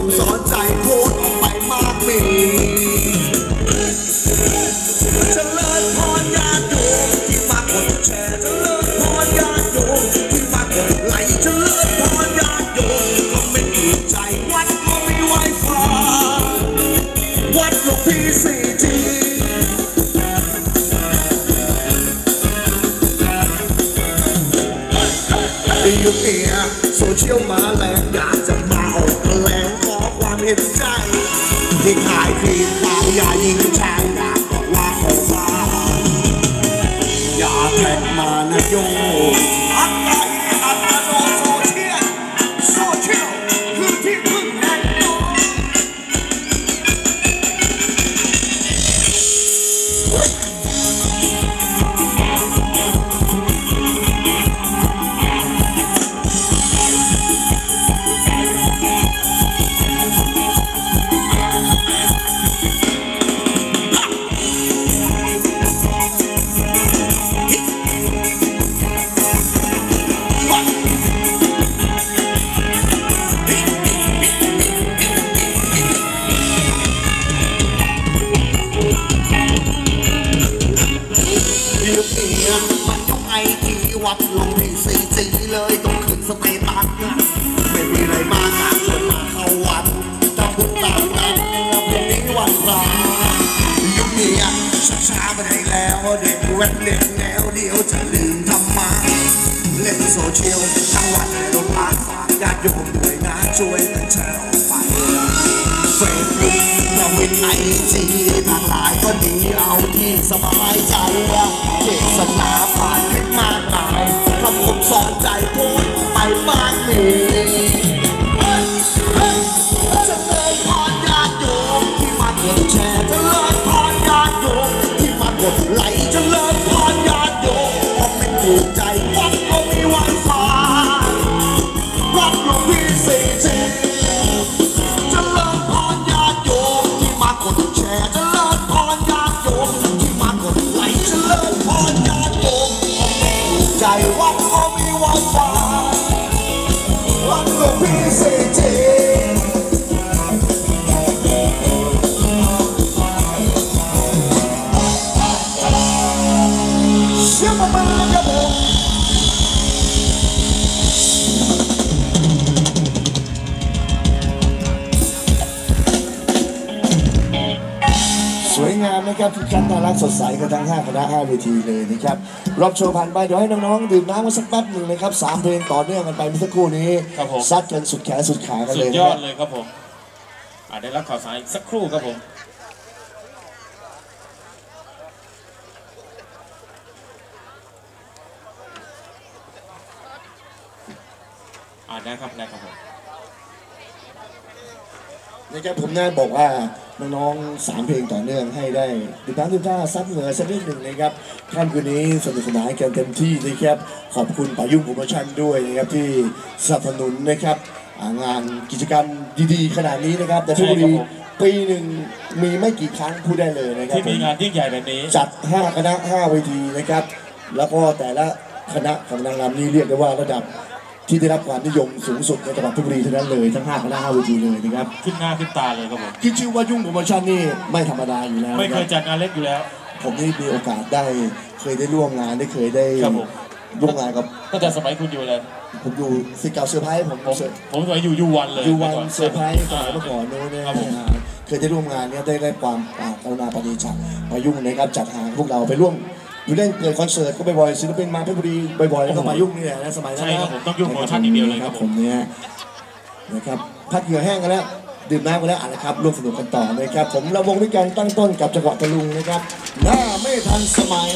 สอนใจโพสออกไปมากมีเจริญพรญาติโยมที่มากดแชร์เจริญพรญาติโยมที่มากดไลค์เจริญพรญาติโยมก็ไม่ถูกใจวัดก็ไม่ไหวฟ้าวัดหลวงพี่4Gยุคนี้โซเชียลมาแรงอยากจะมาออกแรงขอความเห็นใจที่ขายครีมขาวอย่ายิงแชร์อยากบอกว่าขอฟ้าอย่าแท็กมานะโยอัตตาอัตโนโซเชียลคือที่พึ่งแห่งโลกวัดลงที่4Gเลยต้องขึ้นสเตตัสไม่มีอะไรมากนะชวนมาเข้าวัดตามบุญตามนัดพรุ่งนี้วันพระยุคนี้ช้าไปไหนแล้วเด็กแว้นเด็กแนวเดียวจะลืมธรรมะเล่นโซเชียลทั้งวันลงมาฝากญาติโยมด้วยนะช่วยกันแชร์ออกไปเฟซบุ๊กทวิตIGทางหลายก็ดีเอาที่สบายใจเทศนาผ่านคลิปมากมายคำคมสอนใจพูดไปมากมีจะเลยพรญาติโยมที่มากดแชร์จะเลยพรญาติโยมที่มากดไลค์จะเลยพรญาติโยมเพราะไม่ถูกใจวัดก็มีวันฟ้าวัดหลวงพี่4Gจะเลยพรญาติโยมที่มากดแชร์จะเลยพรญาติโยมที่มากดไลค์จะเลยพรญาติโยมใจวัดก็มีวันฟ้าวัดหลวงพี่4Gเชื่อมาบ้างครับผมสวยงามนะครับทุกท่านน่ารักสดใสกันทั้ง5คณะ5เวทีเลยนะครับรอบโชว์ผ่านไปเดี๋ยวให้น้องๆดื่มน้ำมาสักแป๊บหนึ่งนะครับ3เพลงต่อเนื่องกันไปเมื่อสักครู่นี้ซัดกันสุดแขนสุดขากันเลยสุดยอดเลยครับผมได้รับข่าวสารอีกสักครู่ครับผมได้ครับผมนะครับผมน่าบอกว่าน้องๆ3เพลงต่อเนื่องให้ได้ดื่มน้ำดื่มท่าซัดเหงื่อสักนิดหนึ่งนะครับค่ำคืนนี้สนุกสนานกันเต็มที่นะครับขอบคุณป่ายุ่งโปรโมชั่นด้วยนะครับที่สนับสนุนนะครับงานกิจกรรมดีๆขนาดนี้นะครับแต่ทุกปีหนึ่งมีไม่กี่ครั้งพูดได้เลยนะครับที่มีงานยิ่งใหญ่แบบนี้จัด5คณะ5เวทีนะครับแล้วก็แต่ละคณะของนางรำนี้เรียกได้ว่าระดับที่ได้รับความนิยมสูงสุดในจังหวัดเพชรบุรีเท่านั้นเลยทั้ง5คณะ5เวทีเลยนะครับขึ้นหน้าขึ้นตาเลยครับผมขึ้นชื่อว่ายุ่งโปรโมชั่นนี่ไม่ธรรมดาอยู่แล้วไม่เคยจัดงานเล็กอยู่แล้วผมนี่มีโอกาสได้เคยได้ร่วมงานเคยได้ร่วมงานกับตั้งแต่สมัยคุณอยู่เลยผมอยู่สิเก่าเซอร์ไพรส์ผมสมัยอยู่วันเลยอยู่วันเซอร์ไพรส์สมัยเมื่อก่อนนู้นเนี่ยเคยได้ร่วมงานเนี่ยได้ความกรุณาปณีจากมายุ่งนะครับจัดหาพวกเราไปร่วมอยู่เล่นเกิดคอนเสิร์ตก็บ่อยๆศิลปินมาเพชรบุรีบ่อยๆแล้วก็มายุ่งนี่แหละนะสมัยนั้นใช่ครับผมต้องยุ่งโปรโมชั่นอย่างเดียวเลยครับผมเนี่ยนะครับพักเหงื่อแห้งกันแล้วดื่มน้ำกันแล้วนะครับร่วมสนุกกันต่อนะครับผมระวงด้วยกันตั้งต้นกับจังหวัดตะลุงนะครับหน้าไม่ทันสมัย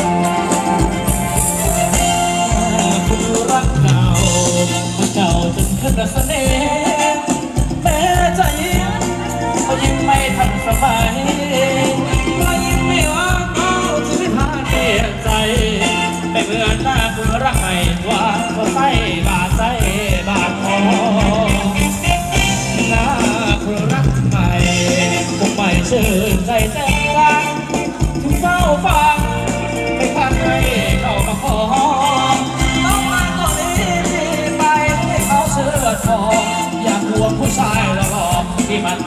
เก่าจน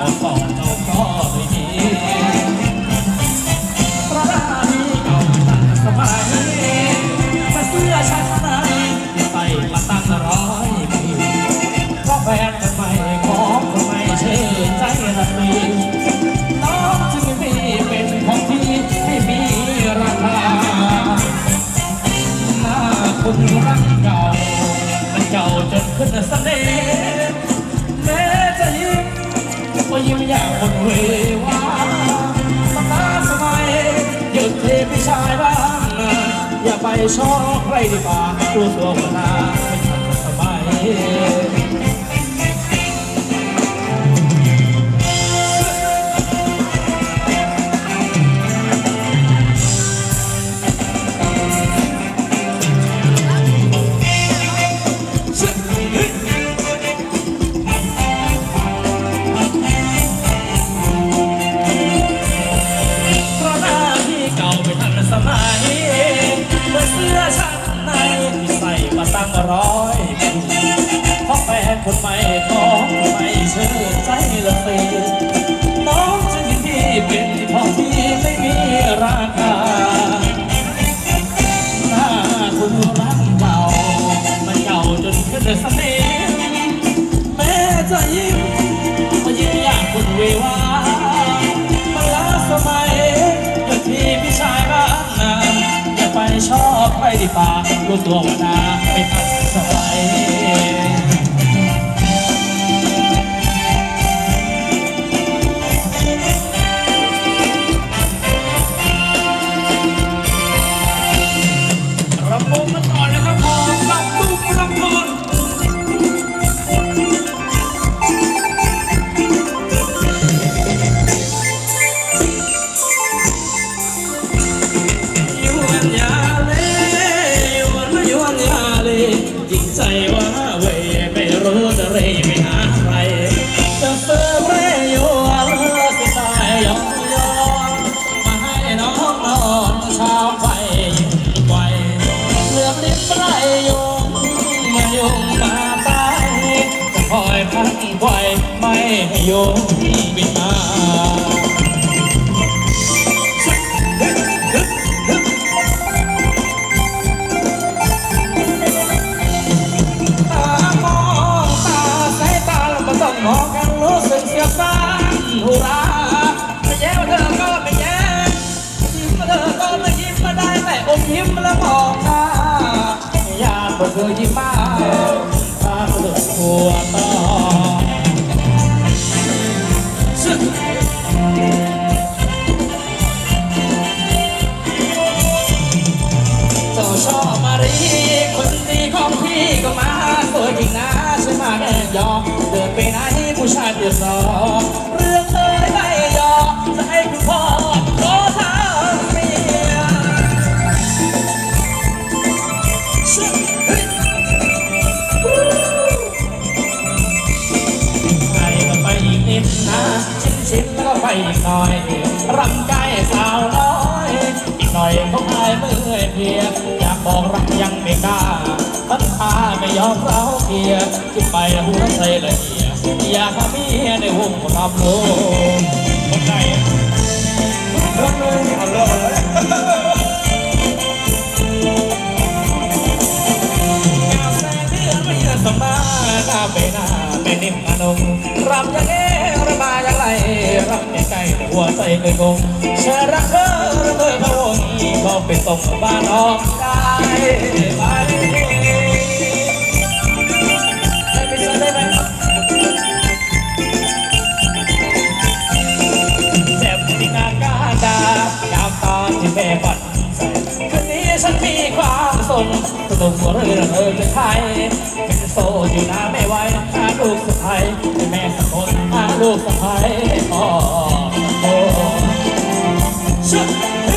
อสองเจ้าก็ไม่มีเพราะราที่เก่าตั้งสมัยมาเสื้อชั้นในใส่มาตั้ง100 ปีเพราะแฟนคนใหม่ของคนใหม่เชื่อใจระมีน้องจึงมีเป็นของที่ไม่มีราคาหน้าคนรักเก่ามันเก่าจนขึ้นเสน่ห์แม้จะยิ้มก็ยิ้มอย่างคนเววาสตาสมัยหยุดเทพี่ชายบ้างอย่าไปชอบใครดีกว่ากลัวตัวคนหน้าไม่ทันสมัยตั้ง100 ปีเพราะแฟนคนใหม่ของคนใหม่เชื่อใจละสิน้องจึงที่เป็นของที่ไม่มีราคาหน้าคุณรักเก่ามันเก่าจนขึ้นเสน่ห์แม้จะยิ้มก็ยิ้มอย่างคุณเววามันล้าสมัยเกิดที่พี่ชายบ้านนาอย่าไปชอบใครดีป่ารู้ตัวว่านาไม่ทันสมัยรำวงกันต่อเลยครับผมรำตุ้มรำพลจิตใจว่าเว่ยไม่รู้จะเร่ไม่หาใครจะเฟิร์มเร่ยวนจะตายยองยองมาให้น้องนอนเช้าไฟยิ่งไวเหลือบลิ้นไล่ยุงมายุงมาตายจะคอยพันไว้ไม่ให้ยุงบินมามองกันรู้สึกเสียบ้านหูราไม่แย้วเธอก็ไม่แย้ยิ้มเธอก็ไม่ยิ้มมาได้แต่อมยิ้มแล้วมองหน้าอยากบอกเธอยิ้มมาพาเธอหัวต่อเจ้าชอบมารีคนดีของพี่ก็มาสวยจริงนะใช่ไหมแม่ยอมเดินไปไหนผู้ชายเดือดร้อนเรื่องเคยไม่ยอมจะให้คุณพ่อขอทางเมียไปก็ไปอีกนิดนะชิดแล้วก็ไปอีกหน่อยรำใจสาวน้อยอีกหน่อยเขาพายเมื่อยเพียอยากบอกรักยังไม่กล้าตั้งตาไม่ยอมเล่าเกียคิดไปหัวใจละเอียดอยากมีในวงความโลภคนไหนรักเลยเอาเลยแสงเดือนไม่ยืนสมาหน้าไปหน้าไม่นิ่มอนงรำยังเอระบายยังไรรำใกล้ๆหัวใจเคยงงเชื่อรักเธอระเบิดพะวงก็ไปส่งบ้านออกได้ไปเจ็บที่งานกาดายามตอนที่แม่ฝันใส่คืนนี้ฉันมีความสนสนุกหัวเรือจะใครเป็นโซอยู่นะไม่ไหวหาลูกสะใภ้แม่สักคนหาลูกสะใภ้พ่อโอ้ชุด